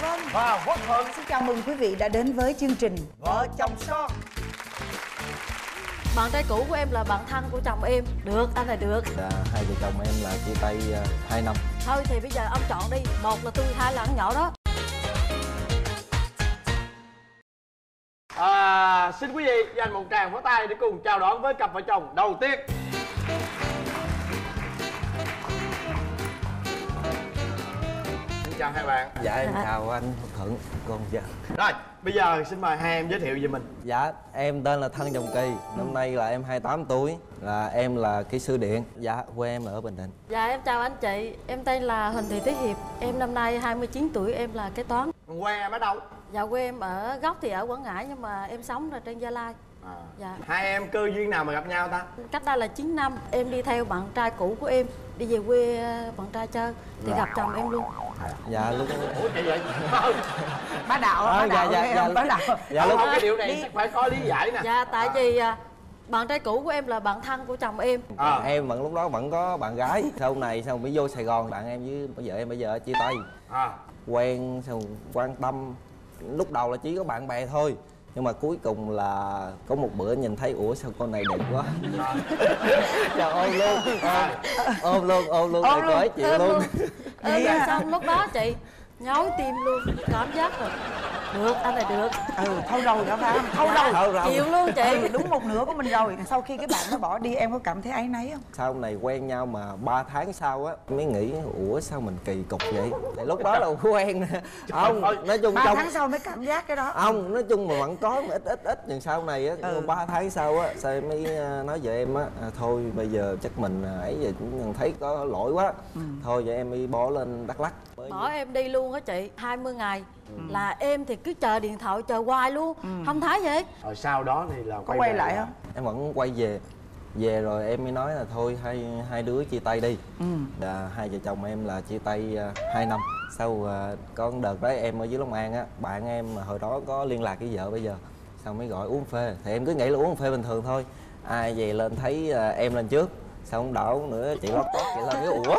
Vân và Quốc Thuận. Xin chào mừng quý vị đã đến với chương trình Vợ chồng son. Bạn trai cũ của em là bạn thân của chồng em. Được, anh này được. Hai vợ chồng em là chia tay 2 năm. Thôi thì bây giờ ông chọn đi. Một là tôi, hai là con nhỏ đó. Xin quý vị dành một tràng pháo tay để cùng chào đón với cặp vợ chồng đầu tiên. Xin chào hai bạn. Dạ em chào anh Thuận, con dạ. Rồi, bây giờ xin mời hai em giới thiệu về mình. Dạ, em tên là Thân Dòng Kỳ. Năm nay là em 28 tuổi. Là em là kỹ sư điện. Dạ, quê em ở Bình Định. Dạ em chào anh chị. Em tên là Huỳnh Thị Tế Hiệp. Em năm nay 29 tuổi, em là kế toán. Quê em ở đâu? Dạ quê em ở gốc thì ở Quảng Ngãi nhưng mà em sống ở trên Gia Lai. Dạ. Hai em cơ duyên nào mà gặp nhau ta? Cách đây là 9 năm. Em đi theo bạn trai cũ của em đi về quê bạn trai chơi thì gặp chồng em luôn. Dạ lúc Ủa vậy vậy? bá đạo, bá đạo, bá đạo. Dạ lúc cái điều này chắc phải có lý giải nè. Dạ tại vì bạn trai cũ của em là bạn thân của chồng em. em vẫn lúc đó vẫn có bạn gái. Sau này sau mới vô Sài Gòn, bạn em với vợ em bây giờ chia tay. Quen xong quan tâm. Lúc đầu là chỉ có bạn bè thôi. Nhưng mà cuối cùng là có một bữa nhìn thấy ủa sao con này đẹp quá. Trời ơi luôn. Ôm luôn này cõi chịu luôn. Rồi xong lúc đó chị nhói tim luôn, cảm giác rồi. Được, anh này được. Thâu đầu đó phải không? Thâu đầu. Chịu luôn chị. Đúng một nửa của mình rồi. Sau khi cái bạn nó bỏ đi em có cảm thấy áy náy không? Sau này quen nhau mà 3 tháng sau á mới nghĩ ủa sao mình kỳ cục vậy. Tại lúc đó là quen. Không, nói chung 3 tháng sau mới cảm giác cái đó. Không, nói chung mà vẫn có mà ít nhưng sau này á 3 tháng sau á sao em mới nói vợ em á thôi bây giờ chắc mình ấy giờ cũng thấy có lỗi quá. Thôi vậy em mới bỏ lên Đắk Lắk. Bỏ em đi luôn á chị, 20 ngày. Là em thì cứ chờ điện thoại chờ hoài luôn, không thấy vậy. Rồi sau đó thì là có quay lại không? Em vẫn quay về rồi em mới nói là thôi hai đứa chia tay đi. Hai vợ chồng em là chia tay 2 năm. Sau có đợt đó em ở dưới Long An á, bạn em hồi đó có liên lạc với vợ bây giờ, xong mới gọi uống phê. Thì em cứ nghĩ là uống phê bình thường thôi. Ai về lên thấy em lên trước, xong không đảo nữa chị lót tót chị lên cái ủa.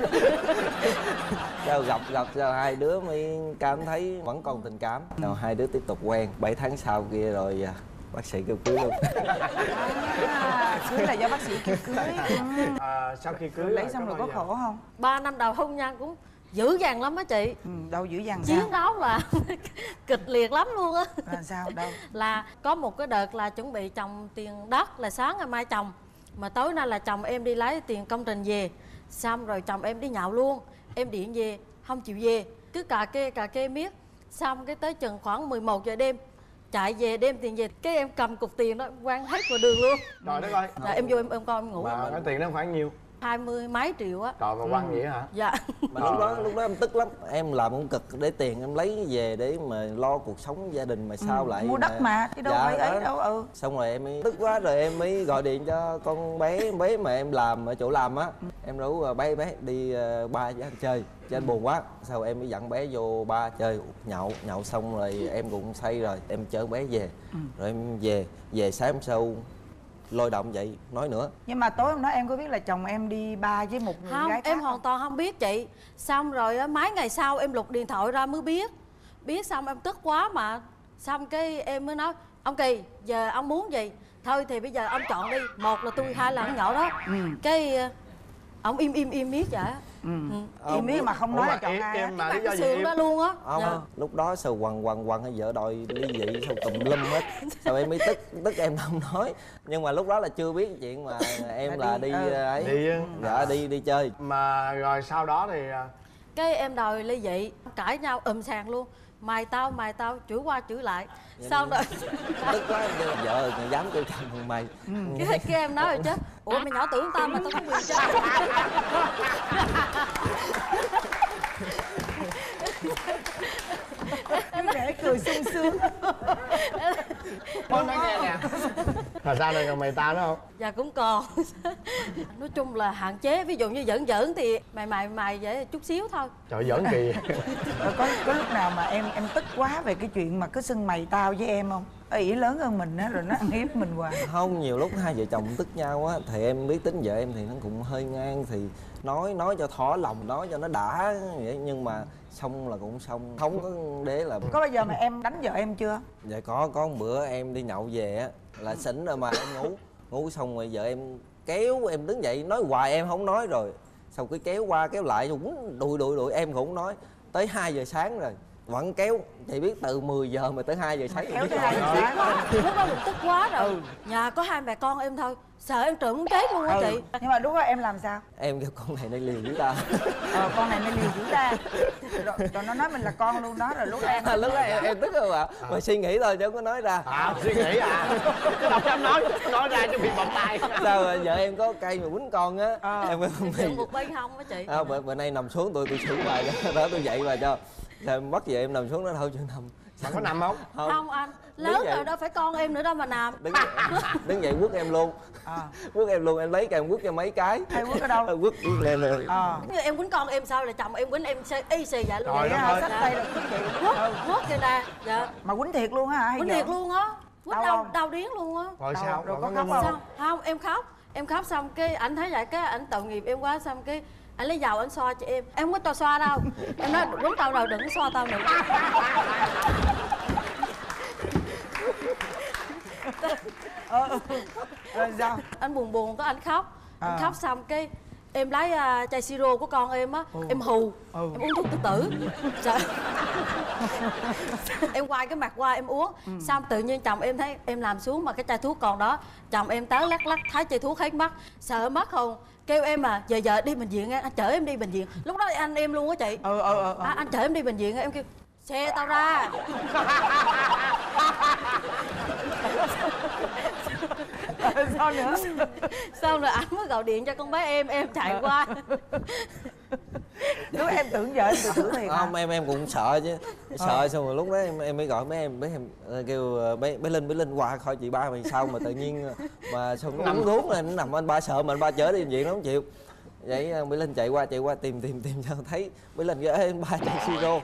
Sao gặp sao hai đứa mới cảm thấy vẫn còn tình cảm. Rồi hai đứa tiếp tục quen 7 tháng sau kia rồi bác sĩ kêu cưới luôn. Cưới là do bác sĩ kêu cưới. Sau khi cưới lấy xong rồi có khổ không? 3 năm đầu hôn nhân cũng dữ dằn lắm á chị. Đâu dữ dằn chiến đấu là kịch liệt lắm luôn á. Là sao đâu? Là có một cái đợt là chuẩn bị trồng tiền đất, là sáng ngày mai trồng mà tối nay là chồng em đi lấy tiền công trình về, xong rồi chồng em đi nhậu luôn. Em điện về không chịu về, cứ cà kê miết. Xong cái tới chừng khoảng 11 giờ đêm chạy về đem tiền về, cái em cầm cục tiền đó quăng hết vào đường luôn. Trời đất ơi. Là em vô em coi em ngủ. Mà cái tiền đó khoảng nhiêu? 20 mấy triệu á. Trời mà quăng vậy hả? Dạ. Mà lúc đó em tức lắm. Em làm cũng cực để tiền em lấy về để mà lo cuộc sống gia đình mà sao lại mua đất mà chứ đâu phải ấy đâu. Xong rồi em mới tức quá rồi em mới gọi điện cho con bé mà em làm ở chỗ làm á. Em rủ bé đi ba với anh chơi cho anh buồn quá. Sau em mới dẫn bé vô ba chơi nhậu xong rồi em cũng say rồi em chở bé về. Rồi em về sáng hôm sau lôi động vậy nói nữa. Nhưng mà tối hôm đó em có biết là chồng em đi ba với một người không, gái khác em hoàn toàn không biết chị. Xong rồi mấy ngày sau em lục điện thoại ra mới biết xong em tức quá mà. Xong cái em mới nói ông Kỳ giờ ông muốn gì thôi thì bây giờ ông chọn đi, một là tôi, hai là con nhỏ đó. Cái ông im miết vậy. Im miết mà không nói là chọn ai á. Mà lý do Cái gì xương đó luôn á. Lúc đó sao quằn hay vợ đòi ly dị sao tùm lum hết. Sao em mới tức em không nói. Nhưng mà lúc đó là chưa biết chuyện mà em là đi ấy. Đi chơi. Mà rồi sau đó thì cái em đòi ly dị, cãi nhau sàn luôn. Mày tao chửi qua chửi lại. Xong rồi tức quá em kêu vợ dám kêu chồng mày. cái em nói rồi chứ ủa mày nhỏ tuổi tao mà tao có quyền chơi. Để cười sung sướng. con nói nghe nè. Thật ra này còn mày tao đó không? Dạ cũng còn. Nói chung là hạn chế, ví dụ như giỡn thì mày vậy chút xíu thôi. Trời giỡn kỳ. Có lúc nào mà em tức quá về cái chuyện mà cứ xưng mày tao với em không? ỷ lớn hơn mình á, rồi nó ăn hiếp mình hoài. Không, nhiều lúc hai vợ chồng tức nhau á thì em biết tính vợ em thì nó cũng hơi ngang, thì nói cho thỏa lòng, nói cho nó đã vậy, nhưng mà xong là cũng xong, không có đế là. Có bao giờ mà em đánh vợ em chưa? Dạ có một bữa em đi nhậu về á là xỉn rồi mà em ngủ xong rồi vợ em kéo em đứng dậy, nói hoài em không nói, rồi xong cứ kéo qua kéo lại đùi em cũng nói tới 2 giờ sáng rồi vẫn kéo. Chị biết từ 10 giờ mà tới 2 giờ sáng Kéo tới 2 giờ sáng. Lúc đó mình tức quá rồi. Nhà có 2 mẹ con em thôi, sợ em trộm muốn chết luôn á chị. Nhưng mà lúc đó em làm sao? Em kêu con này nó liều với ta. Con này nó liều dữ ta. Rồi nó nói mình là con luôn đó, rồi lúc đó Lúc đó em tức rồi mà. Mà suy nghĩ thôi chứ không có nói ra. Suy nghĩ Cứ đọc em nói ra cho bị bỏng tai. Sao rồi vợ em có cây mà quýnh con á. Em Dựng một bên hông á chị. Bữa nay nằm xuống tôi xử bài đó tôi dậy bà cho. Rồi em bắt vợ em nằm xuống nó đâu chịu nằm. Bạn có nằm không? Không anh, lớn rồi đâu phải con em nữa đâu mà nằm. Đứng dậy quất em luôn. Quất em luôn, em lấy cây em quất cho mấy cái. Hay quất ở đâu? Quất lên rồi. Như em quýnh con em sao là chồng em quýnh em y xì vậy luôn. Trời đất ơi. Xách tay là Quất kìa nè. Dạ. mà quýnh thiệt luôn á hả? Quýnh thiệt luôn á. Quýnh Đau không? đau điếng luôn á. Rồi sao? Rồi Rồi có có khóc ngưng không? Sao? Không, em khóc xong cái ảnh thấy vậy, cái ảnh tội nghiệp em quá, xong cái anh lấy dầu anh xoa cho em không có cho xoa đâu. Em nói đúng tao rồi, đừng có xoa tao nữa. Rồi sao? Anh buồn có anh khóc. Anh khóc xong cái em lấy chai siro của con em á, em hù, em uống thuốc tự tử. Trời. Em quay cái mặt qua em uống, xong tự nhiên chồng em thấy em làm xuống mà cái chai thuốc còn đó, chồng em tới lắc thấy chai thuốc hết mất, sợ mất không, kêu em giờ đi bệnh viện, anh chở em đi bệnh viện. Lúc đó anh em luôn á chị. Anh chở em đi bệnh viện, em kêu xe tao ra. Sao nữa? Xong rồi anh mới gọi điện cho con bé em chạy qua. Lúc em tưởng vợ em tự tử thiệt hả? Không, em cũng sợ chứ. Sợ xong rồi lúc đó em mới gọi mấy em kêu bé Linh qua coi chị ba mày sao mà tự nhiên mà sao nó uống thuốc này nó nằm, anh ba sợ mà anh ba chở đi bệnh viện nó không chịu. Vậy Mỹ Linh chạy qua tìm cho thấy Mỹ Linh kêu em ba chai siro.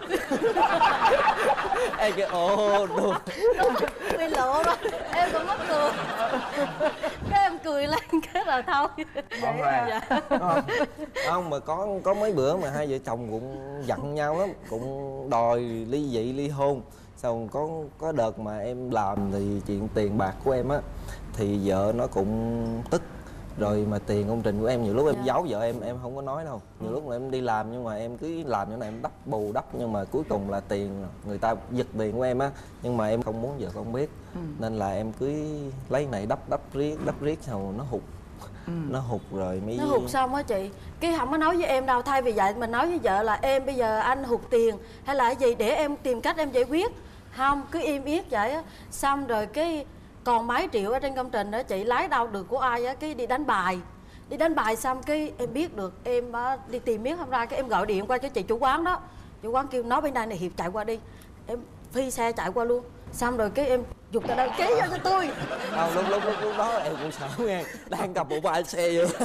Em kêu ồ đùa. Bị lộ rồi, em cũng mất cười. Cái em cười lên cái rồi thôi. Vậy Không mà có mấy bữa mà hai vợ chồng cũng giận nhau lắm, cũng đòi ly dị ly hôn. Xong có đợt mà em làm thì chuyện tiền bạc của em á thì vợ nó cũng tức. Rồi mà tiền công trình của em nhiều lúc em giấu vợ em không có nói đâu. Nhiều lúc là em đi làm nhưng mà em cứ làm như này em bù đắp nhưng mà cuối cùng là tiền người ta giật tiền của em á, nhưng mà em không muốn vợ con biết. Nên là em cứ lấy này đắp riết xong nó hụt. Nó hụt rồi mới... Nó hụt xong á chị, cái không có nói với em đâu, thay vì vậy mình nói với vợ là em bây giờ anh hụt tiền hay là cái gì để em tìm cách em giải quyết. Không, cứ im yết vậy á. Xong rồi cái còn mấy triệu ở trên công trình đó chị, lấy đâu được của ai á, cái đi đánh bài xong cái em biết được em đi tìm miếng không ra, cái em gọi điện qua cho chị chủ quán đó. Chủ quán kêu nói bên đây này Hiệp chạy qua đi, em phi xe chạy qua luôn. Xong rồi cái em giục tờ đăng ký cho tôi. Lúc đó em cũng sợ nghe, đang cầm bộ ba xe vô.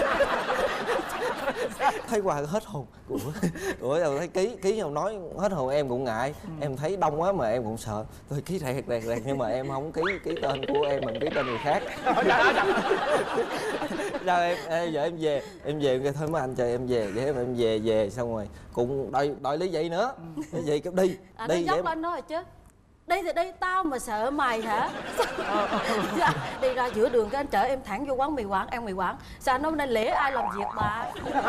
Thấy qua hết hồn. Ủa rồi thấy ký không nói hết hồn, em cũng ngại. Em thấy đông quá mà em cũng sợ. Tôi ký rẹt nhưng mà em không ký tên của em, mình ký tên người khác. Rồi giờ em về em kêu thôi mấy anh chờ em về, để em về xong rồi cũng đòi lý vậy nữa. Vậy cái đi nó dốc lên đó rồi chứ. Đi thì đi, tao mà sợ mày hả? Đi ra giữa đường cái anh chở em thẳng vô quán mì Quảng, ăn mì Quảng. Sao nó nên lễ ai làm việc bà.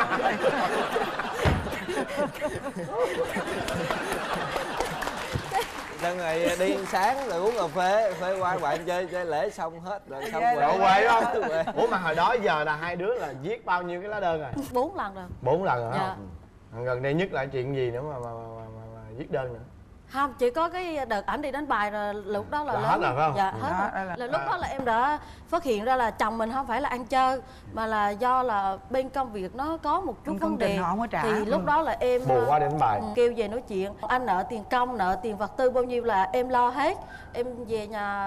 Xong rồi đi sáng rồi uống cà phê qua bạn chơi lễ xong hết rồi xong Dạ, Độ quê không? Ủa mà hồi đó giờ là hai đứa là viết bao nhiêu cái lá đơn rồi? 4 lần rồi. 4 lần rồi Dạ. không? Gần đây nhất là chuyện gì nữa mà viết đơn nữa? Không, chỉ có cái đợt ảnh đi đánh bài rồi lúc đó là lớn. Hết rồi phải không? Dạ, hết rồi. Là lúc đó là em đã phát hiện ra là chồng mình không phải là ăn chơi, mà là do là bên công việc nó có một chút vấn đề. Họ không có trả. Thì lúc đó là em Bù qua đánh bài. kêu về nói chuyện. Anh nợ tiền công, nợ tiền vật tư bao nhiêu là em lo hết. Em về nhà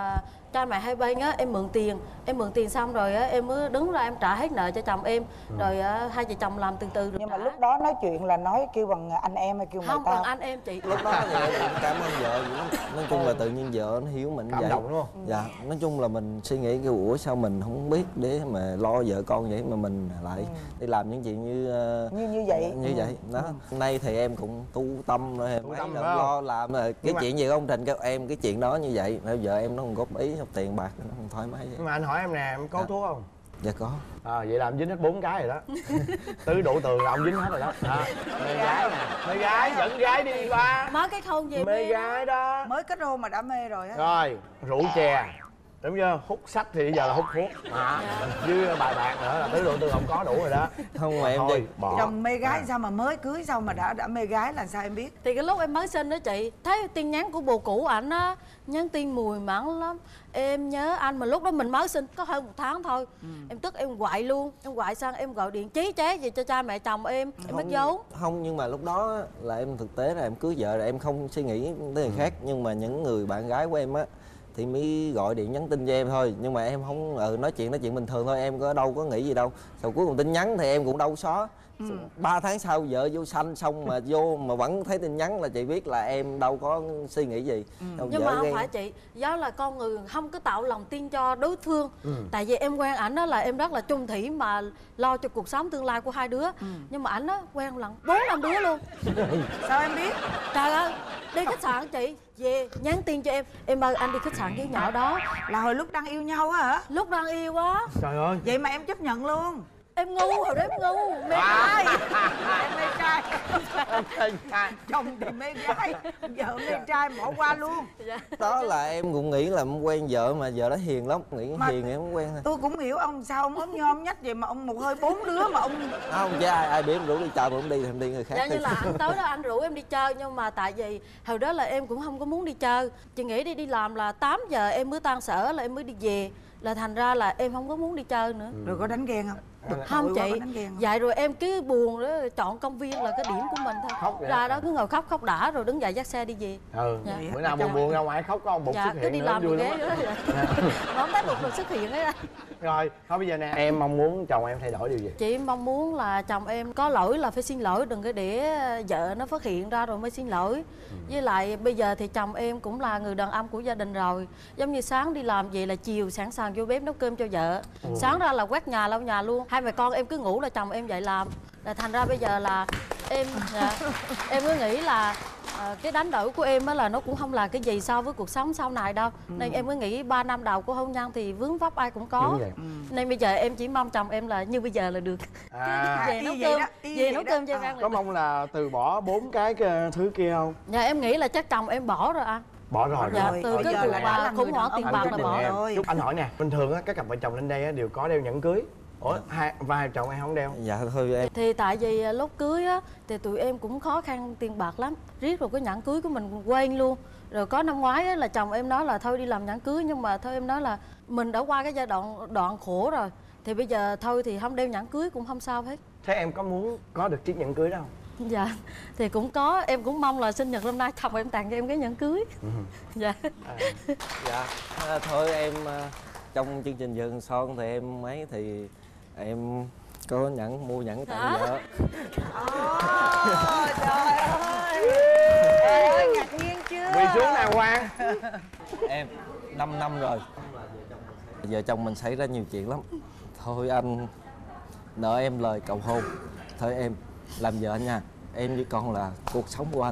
cha mẹ hai bên á em mượn tiền xong rồi á em mới đứng ra em trả hết nợ cho chồng em. Rồi hai vợ chồng làm từ từ rồi Nhưng mà trả. lúc đó nói chuyện là nói kêu bằng anh em hay kêu mày Không, tao? bằng anh em chị. Lúc đó thì em cũng cảm ơn vợ vậy lắm. Nói chung là tự nhiên vợ nó hiểu mình Cảm vậy. động đúng không? Dạ, nói chung là mình suy nghĩ cái ủa sao mình không biết để mà lo vợ con vậy mà mình lại đi làm những chuyện Như vậy. như vậy đó. Nay thì em cũng tu tâm rồi em Tu mấy tâm năm phải không? lo làm rồi cái mà- chuyện gì công trình kêu em cái chuyện đó như vậy. Bây giờ em nó còn góp ý tiền bạc nó không thoải mái vậy. Nhưng mà anh hỏi em nè, em có thuốc không? Dạ có. Vậy là em dính hết 4 cái rồi đó. Tứ đủ tường là ông dính hết rồi đó. Mê gái nè, mê gái dẫn gái đi qua. Mới cái khôn gì Mê gái đó. Mới kết hôn mà đã mê rồi á. Rồi, rượu chè, đúng chưa? Hút sách thì bây giờ là hút thuốc. Với bài bạc nữa là tứ đủ tường không có đủ rồi đó. Không mà em Thôi, đi bỏ. Chồng mê gái sao mà mới cưới xong mà đã mê gái là sao em biết? Thì cái lúc em mới sinh đó chị, thấy tin nhắn của bồ cũ ảnh á, nhắn tin mùi mẫn lắm. Em nhớ anh mà lúc đó mình mới sinh có hơn 1 tháng thôi. Em tức em quậy luôn, em quậy sang em gọi điện chí chế gì cho cha mẹ chồng em mất dấu. Không, nhưng mà lúc đó á, là em thực tế là em cưới vợ rồi em không suy nghĩ tới người khác. Nhưng mà những người bạn gái của em á thì mới gọi điện nhắn tin cho em thôi. Nhưng mà em không nói chuyện bình thường thôi, em có đâu có nghĩ gì đâu. Sau cuối cùng tin nhắn thì em cũng đâu xóa. 3 tháng sau vợ vô sanh xong mà vô mà vẫn thấy tin nhắn là chị biết là em đâu có suy nghĩ gì. Nhưng mà không phải chị, do là con người không có tạo lòng tin cho đối phương. Tại vì em quen ảnh đó là em rất là chung thủy mà lo cho cuộc sống tương lai của hai đứa. Nhưng mà ảnh á quen lần 4-5 đứa luôn. Sao em biết? Trời ơi, đi khách sạn chị về nhắn tin cho em ơi anh đi khách sạn với nhỏ đó. Là hồi lúc đang yêu nhau á hả? Lúc đang yêu quá. Trời ơi. Vậy mà em chấp nhận luôn. Em ngu, hồi đó em ngu, mê trai. Em mê trai. Chồng thì mê gái, vợ mê trai bỏ qua luôn. đó là em cũng nghĩ là em quen vợ mà vợ đó hiền lắm, nghĩ Mà- hiền em không quen thôi. Tôi cũng hiểu ông sao ông ốm nhom nhách vậy mà ông một hơi 4 đứa mà ông... Không chứ ai biết em rủ đi chơi mà không đi thì em đi người khác Dạ đi. như là anh tới đó anh rủ em đi chơi. Nhưng mà tại vì hồi đó là em cũng không có muốn đi chơi. Chị nghĩ đi làm là 8 giờ em mới tan sở là em mới đi về. Là thành ra là em không có muốn đi chơi nữa. Rồi có đánh ghen không? Không Nội quá chị, có đánh ghen không? vậy rồi em cứ buồn đó chọn công viên là cái điểm của mình thôi. Khóc vậy Ra hả? đó cứ ngồi khóc đã rồi đứng dậy dắt xe đi về. Dạ. Bữa nào buồn buồn ra ngoài khóc có ông Bụt Dạ xuất cứ hiện đi nữa, làm vui được lắm ghế á. đó. Mà không thấy Bụt được xuất hiện ấy. Rồi, thôi bây giờ nè, em mong muốn chồng em thay đổi điều gì? Chị mong muốn là chồng em có lỗi là phải xin lỗi, đừng có để vợ nó phát hiện ra rồi mới xin lỗi. Với lại bây giờ thì chồng em cũng là người đàn ông của gia đình rồi. Giống như sáng đi làm về là chiều sẵn sàng vô bếp nấu cơm cho vợ. Sáng ra là quét nhà lau nhà luôn. Hai mẹ con em cứ ngủ là chồng em dậy làm. Là thành ra bây giờ là em em cứ nghĩ là cái đánh đổi của em á là nó cũng không là cái gì so với cuộc sống sau này đâu. Nên em cứ nghĩ 3 năm đầu của hôn nhân thì vướng vấp ai cũng có. Đúng vậy. Nên bây giờ em chỉ mong chồng em là như bây giờ là được. Về y nấu vậy cơm, đó, y về vậy nấu đó. cơm cho em ăn Có là mong là từ bỏ 4 cái thứ kia không? dạ em nghĩ là chắc chồng em bỏ rồi anh. Bỏ rồi. Dạ, Rồi, từ bây cái giờ cuộc là đã mà là khủng người hoảng đàn tiền ông bạc Chúc là của bỏ mình em. rồi. Chúc anh hỏi nè, bình thường á các cặp vợ chồng lên đây á đều có đeo nhẫn cưới. Ủa, hai chồng em không đeo? Dạ thôi em. Thì tại vì lúc cưới á thì tụi em cũng khó khăn tiền bạc lắm. Riết rồi cái nhẫn cưới của mình quên luôn. Rồi có năm ngoái á, là chồng em nói là thôi đi làm nhẫn cưới. Nhưng mà thôi em nói là mình đã qua cái giai đoạn khổ rồi. Thì bây giờ thôi thì không đeo nhẫn cưới cũng không sao hết. Thế em có muốn có được chiếc nhẫn cưới đó không? Dạ thì cũng có, em cũng mong là sinh nhật năm nay chồng em tặng cho em cái nhẫn cưới. Dạ. Dạ thôi em trong chương trình Vườn Son thì em mấy thì em có mua nhẫn tặng vợ. Trời ơi! Trời ơi, ngạc nhiên chưa? Quỳ xuống đàng hoàng. Em 5 năm rồi, vợ chồng mình xảy ra nhiều chuyện lắm. Thôi anh nợ em lời cầu hôn. Thôi em làm vợ anh nha. Em với con là cuộc sống của anh.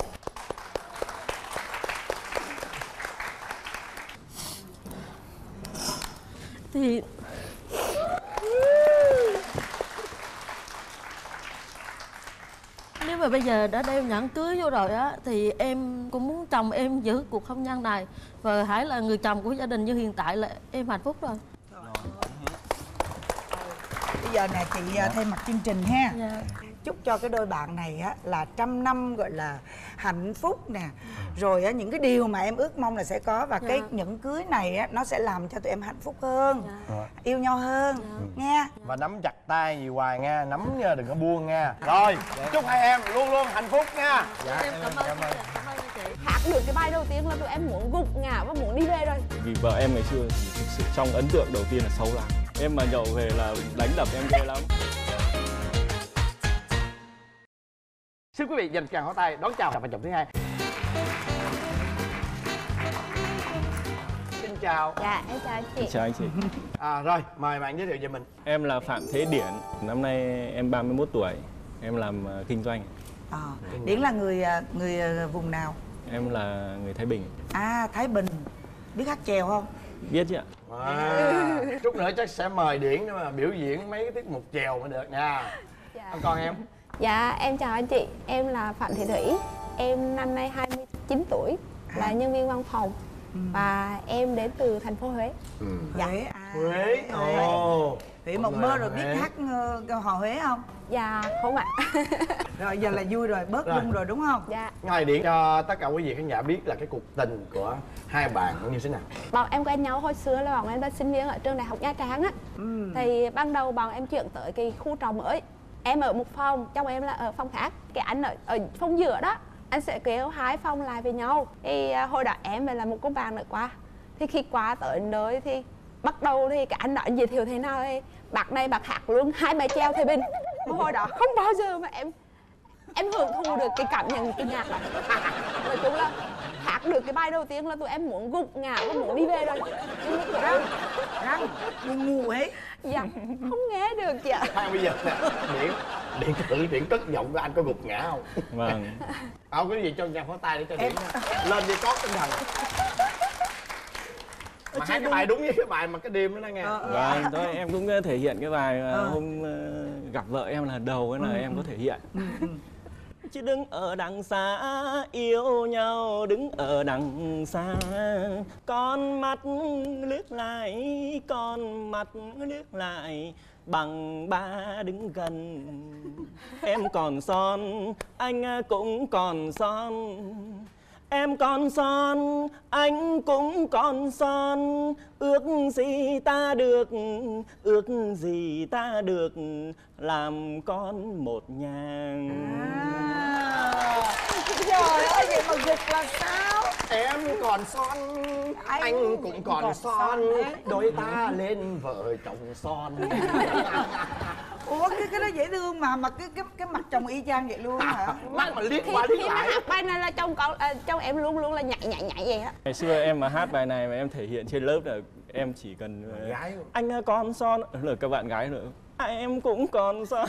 Thì nếu mà bây giờ đã đeo nhẫn cưới vô rồi á thì em cũng muốn chồng em giữ cuộc hôn nhân này và hãy là người chồng của gia đình như hiện tại là em hạnh phúc rồi. Bây giờ nè chị thay mặt chương trình ha. Dạ. Chúc cho cái đôi bạn này á là trăm năm gọi là hạnh phúc nè. Rồi á những cái điều mà em ước mong là sẽ có. Và cái nhẫn cưới này á nó sẽ làm cho tụi em hạnh phúc hơn, yêu nhau hơn nha. Và nắm chặt tay gì hoài nha, nắm nha, đừng có buông nha. Rồi, chúc hai em luôn luôn hạnh phúc nha. Em cảm ơn chị. hát được cái bài đầu tiên là tụi em muốn gục ngã và muốn đi về rồi. Vì vợ em ngày xưa thì thực sự trong ấn tượng đầu tiên là xấu lắm. Em mà nhậu về là đánh đập em ghê lắm. Xin quý vị dành tràng pháo tay đón chào cặp vợ chồng thứ hai. Xin chào. Dạ, em chào anh chị. Chào anh chị. Rồi, mời bạn giới thiệu về mình. Em là Phạm Thế Điển. Năm nay em 31 tuổi. Em làm kinh doanh. Điển là người vùng nào? Em là người Thái Bình. Thái Bình. Biết hát chèo không? Biết chứ ạ? Chút nữa chắc sẽ mời Điển để mà biểu diễn mấy cái tiết mục chèo mới được nha. Dạ. Con em. Dạ, em chào anh chị. Em là Phạm Thị Thủy. Em năm nay 29 tuổi, là nhân viên văn phòng. Và em đến từ thành phố Huế. Huế. Huế. Huế một mơ rồi, biết hát hò Huế không? Dạ, không ạ. Rồi giờ là vui rồi, bớt rung rồi đúng không? Dạ. Ngài Điển cho tất cả quý vị khán giả biết là cái cuộc tình của hai bạn như thế nào. Bọn em quen nhau hồi xưa là bọn em là sinh viên ở trường đại học Nha Trang á. Thì ban đầu bọn em chuyển tới cái khu trọ mới. Em ở một phòng, chồng em là ở phòng khác. Cái anh ở phòng giữa đó, anh sẽ kêu hai phòng lại với nhau. Thì hồi đó em về là một cô bạn nữa qua. Thì khi qua tới nơi thì bắt đầu thì cái anh đó giới thiệu thế nào thì bác này bác hát luôn 2 bài treo Thầy Bình. Hồi đó không bao giờ mà em hưởng thụ được cái cảm nhận cái nhạc đó. Nói chung là hát được cái bài đầu tiên là tụi em muốn gục ngã và muốn đi về rồi. Răng ngu ấy. Dạ, không nghe được chị ạ. Bây giờ nè, Điển cất giọng của anh có gục ngã không? Vâng. Cái gì cho chàng pháo tay để cho Điển lên đi có tinh thần. Mà hát cái bài đúng với cái bài mà cái đêm đó nghe. Vâng, thôi em cũng thể hiện cái bài hôm gặp vợ em lần đầu ấy là em có thể hiện. Chứ đứng ở đằng xa yêu nhau, đứng ở đằng xa con mắt liếc lại, con mắt liếc lại bằng ba đứng gần. Em còn son, anh cũng còn son. Em còn son, anh cũng còn son. Ước gì ta được, ước gì ta được làm con một nhà. Trời ơi, vậy mà gục là sao? Em còn son, anh cũng còn son. Đôi ta lên vợ chồng son. Ủa cái đó dễ thương mà cái mặt chồng y chang vậy luôn hả? Mắt mà liếc qua liếc Khi mà lại. hát bài này là chồng em luôn luôn là nhảy vậy á. Ngày xưa em mà hát bài này mà em thể hiện trên lớp là em chỉ cần Gái không? anh còn son là các bạn gái nữa. Em cũng còn son.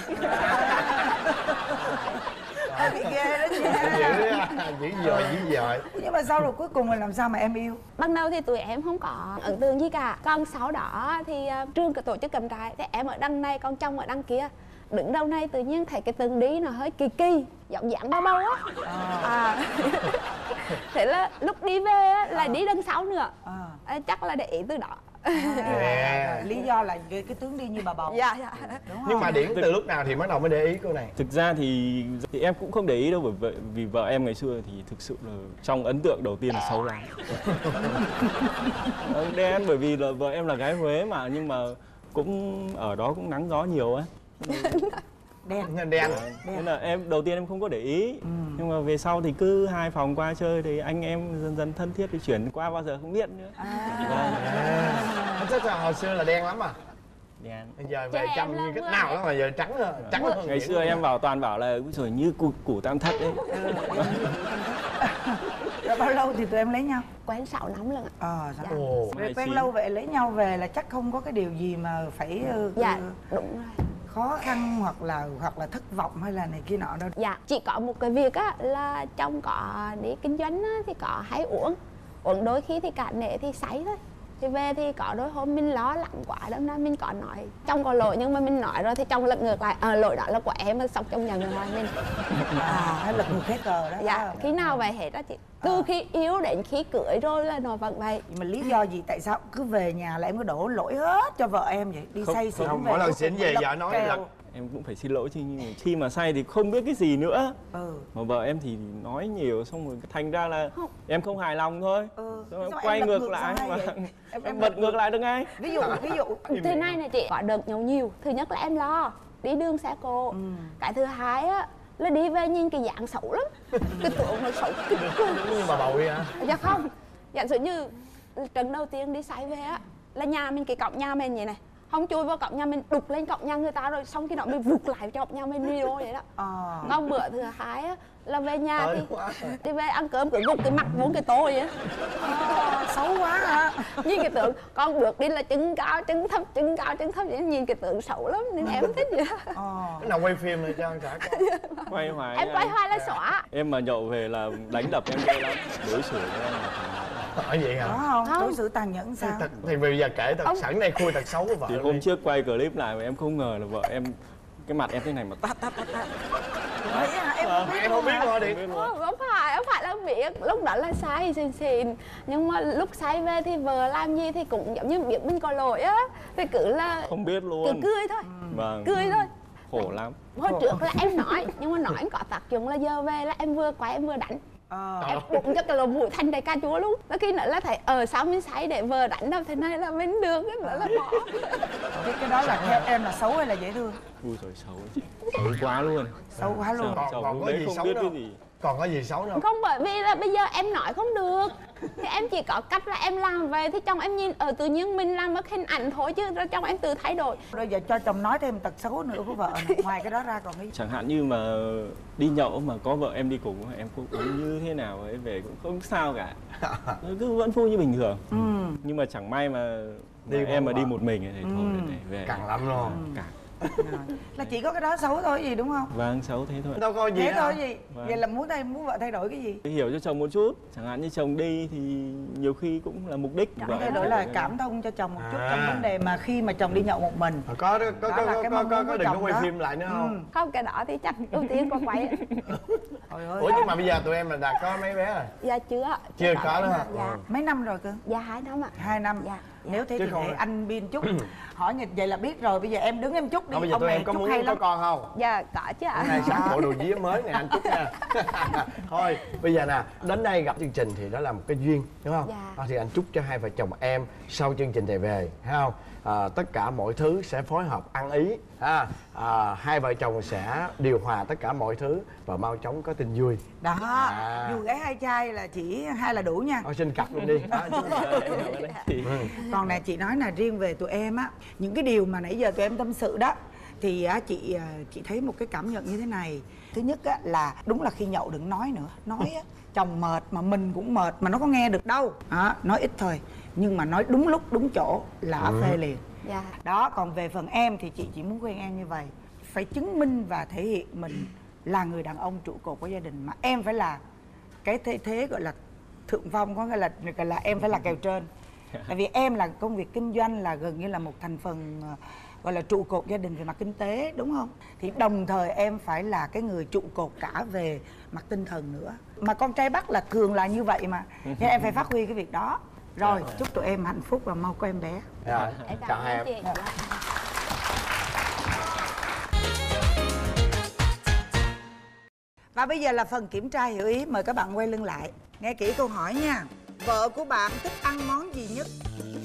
Bị ghê đó nha. Dữ dội. Nhưng mà sau rồi cuối cùng là làm sao mà em yêu? Ban đầu thì tụi em không có ấn tượng gì cả. Còn sau đó thì trường tổ chức cắm trại. Thì em ở đằng này, còn chồng ở đằng kia. Đứng đầu này tự nhiên thấy cái từng đi nó hơi kỳ kỳ, giọng dáng bao bầu á. Thế là lúc đi về á, là đi đằng sau nữa. Chắc là để ý từ đó. Lý do là cái tướng đi như bà bầu. Dạ. Đúng không? Nhưng mà Điển từ lúc nào thì bắt đầu mới để ý cô này? Thực ra thì em cũng không để ý đâu, vì vợ em ngày xưa thì thực sự là trong ấn tượng đầu tiên là xấu lắm. Đen, bởi vì là vợ em là gái Huế mà, nhưng mà cũng ở đó cũng nắng gió nhiều á. Đen. Nên là em đầu tiên em không có để ý, nhưng mà về sau thì cứ 2 phòng qua chơi thì anh em dần dần thân thiết thì chuyển qua bao giờ không biết nữa. Chắc là hồi xưa là đen lắm à? Đen. Bây giờ về chăm như cách nào đó mà giờ trắng hơn. Ngày xưa em vào toàn bảo là rồi như củ tam thất ấy. Rồi bao lâu thì tụi em lấy nhau? Quen 6 năm lần ạ. Rồi quen lâu vậy lấy nhau về là chắc không có cái điều gì mà phải Dạ, đúng rồi. khó khăn hoặc là thất vọng hay là này kia nọ đâu. Dạ, chỉ có một cái việc á là chồng có đi kinh doanh á, thì có hay uống đôi khi thì cả nể thì say thôi. Thì về thì có đôi hôm mình lo lắng quá đâm ra mình có nói chồng có lỗi, nhưng mà mình nói rồi thì chồng lật ngược lại lỗi đó là của em, mà xong chồng nhận rồi mình hay lật ngược hết cờ đó. Dạ, khi nào vậy hết á chị. Từ khi yêu đến khi cưới rồi là nó vẫn vậy. Nhưng mà lý do gì tại sao cứ về nhà là em cứ đổ lỗi hết cho vợ em vậy? Đi say xỉn về mỗi lần xỉn về vợ nói là em cũng phải xin lỗi chứ, nhưng mà khi mà say thì không biết cái gì nữa. Mà vợ em thì nói nhiều, xong rồi thành ra là em không hài lòng thôi. Xong em quay ngược lại mà em bật ngược lại được ngay. Ví dụ thế này này chị, có đợt nhậu nhiều, thứ nhất là em lo đi đường xe cộ, cái thứ hai á là đi về nhìn cái dạng xấu lắm, cái tượng nó xấu kinh khủng. Nhưng mà bầu đi hả? Dạ không, giả sử như trận đầu tiên đi say về á, là nhà mình, cái cổng nhà mình vậy này, không chui vào cổng nhà mình, đục lên cổng nhà người ta rồi xong khi đó mình vụt lại cho cổng nhà mình đi rồi vậy đó. Còn bữa thứ hai á là về nhà thì đi về ăn cơm cứ gục cái mặt muốn cái tô vậy á. Xấu quá hả? Nhìn cái tượng con được đi là chân cao chân thấp chân cao chân thấp vậy, nhìn cái tượng xấu lắm nên em thích vậy đó. Cái nào quay phim này cho anh trả coi. Quay hoài Em quay hoài là xóa. Em mà nhậu về là đánh đập em ghê lắm, đối xử với em là Ở vậy hả? Có không? Đối xử tàn nhẫn sao? Thì bây giờ kể thật sẵn đây khui thật xấu của vợ. thì hôm trước quay clip lại mà em không ngờ là vợ em cái mặt em thế này mà tát. Vậy hả? Em không biết rồi đi. Không phải là biết, lúc đó là say xìn nhưng mà lúc say về thì vợ làm gì thì cũng giống như biết mình có lỗi á, thì cứ là Không biết luôn. cứ cười thôi. Vâng. Cười thôi. Khổ lắm. Hồi trước là em nói nhưng mà nói có tác dụng là giờ về là em vừa quay em vừa đánh. Em bụng cho cái lỗ mũi thành đầy cà chúa luôn. Nó khi nữa là thấy sao mình say để vợ đánh đâu, thế này là mình được, cái nữa là bỏ. Cái đó là theo em là xấu hay là dễ thương? Ui trời xấu chị. Xấu quá luôn. Xấu quá luôn. Còn có gì xấu đâu. Còn có gì xấu đâu. Không, bởi vì là bây giờ em nói không được thì em chỉ có cách là em làm về thì chồng em nhìn tự nhiên mình làm mất hình ảnh thôi chứ chồng em tự thay đổi. Rồi giờ cho chồng nói thêm tật xấu nữa của vợ này. Ngoài cái đó ra còn cái gì? Chẳng hạn như mà đi nhậu mà có vợ em đi cùng, em cũng uống như thế nào ấy về cũng không sao cả, cứ vẫn vui như bình thường. Nhưng mà chẳng may mà em mà đi một mình thì thôi về Càng lắm luôn. càng Là chỉ có cái đó xấu thôi gì đúng không? vâng, xấu thế thôi. Đâu có gì Thế hả? thôi gì? Vâng. Vậy là muốn vợ thay đổi cái gì? Hiểu cho chồng một chút, chẳng hạn như chồng đi thì nhiều khi cũng là mục đích. Vợ Thay em đổi phải là để- cảm thông cho chồng một chút trong vấn đề mà khi mà chồng đi nhậu một mình. Có Đó là cái mong muốn của đừng có chồng quay đó. phim lại nữa không? Không, cái đó thì chắc ưu tiên qua quay. Trời ơi. Ủa nhưng mà bây giờ tụi em là đã có mấy bé rồi? Dạ chưa. Chưa có nữa hả? Dạ. Mấy năm rồi cơ? Dạ 2 năm ạ. 2 năm. Dạ. Nếu thế Chứ thì không- để anh Bin chút. Hỏi nghịch vậy là biết rồi, bây giờ em đứng em chút đi. Không, bây giờ Ông tụi này em có chút muốn hay có lắm. con không? Dạ có chứ ạ. Này sẵn bộ đồ vía mới này anh chúc nha. Thôi bây giờ nè, đến đây gặp chương trình thì đó là một cái duyên đúng không? Dạ. Thì anh chúc cho hai vợ chồng em sau chương trình này về, thấy không? Tất cả mọi thứ sẽ phối hợp ăn ý ha. Hai vợ chồng sẽ điều hòa tất cả mọi thứ và mau chóng có tin vui. Đó, dù gái hai trai là chỉ hai là đủ nha. Thôi xin cặp luôn đi. Đó, Em cảm ơn anh chị. Còn nè, chị nói là riêng về tụi em á, những cái điều mà nãy giờ tụi em tâm sự đó thì chị thấy một cái cảm nhận như thế này. Thứ nhất á là đúng là khi nhậu đừng nói nữa. Nói á, chồng mệt mà mình cũng mệt mà nó có nghe được đâu. Nói ít thôi nhưng mà nói đúng lúc đúng chỗ là phê liền. Dạ. Đó, còn về phần em thì chị chỉ muốn khuyên em như vậy. Phải chứng minh và thể hiện mình là người đàn ông trụ cột của gia đình, mà em phải là cái thế gọi là thượng phong, có nghĩa là em phải là kèo trên. Tại vì em là công việc kinh doanh, là gần như là một thành phần gọi là trụ cột gia đình về mặt kinh tế, đúng không? Thì đồng thời em phải là cái người trụ cột cả về mặt tinh thần nữa. Mà con trai Bắc là thường là như vậy mà, nên em phải phát huy cái việc đó. Rồi, chúc tụi em hạnh phúc và mau có em bé. Rồi, Em chào cảm hai ơn em. chị. Và bây giờ là phần kiểm tra hiểu ý. Mời các bạn quay lưng lại. Nghe kỹ câu hỏi nha. Vợ của bạn thích ăn món gì nhất?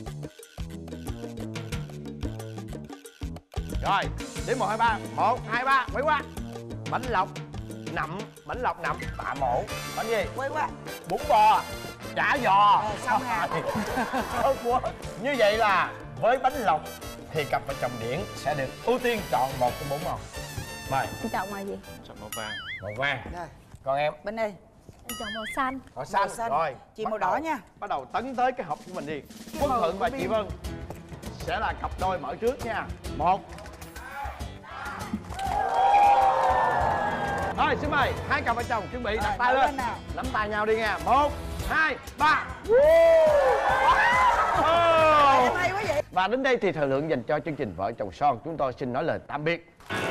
Rồi, đếm 1, 2, 3. 1, 2, 3, quay qua. Bánh lọc nậm, bánh lọc nậm, bạ mổ. Bánh gì? Quay qua. Bún bò, chả giò. Xong ha. Ớt quá. Như vậy là với bánh lọc thì cặp vợ chồng Điển sẽ được ưu tiên chọn một trong 4 màu. Mời. Anh chọn màu gì? Chọn màu vàng. Màu vàng. Rồi, Còn em? bên đây. Anh chọn màu xanh. Màu xanh. Màu xanh. Rồi. Chị bắt màu đầu- đỏ nha. Bắt đầu tấn tới cái hộp của mình đi. Quốc màu Thuận và của chị Bin. Vân sẽ là cặp đôi mở trước nha. 1. Rồi, xin mời hai cặp vợ chồng chuẩn bị đặt tay mở lên. lên nào. Nắm tay nhau đi nha. 1, 2, 3. Em hay quá vậy. Và đến đây thì thời lượng dành cho chương trình Vợ chồng son chúng tôi xin nói lời tạm biệt.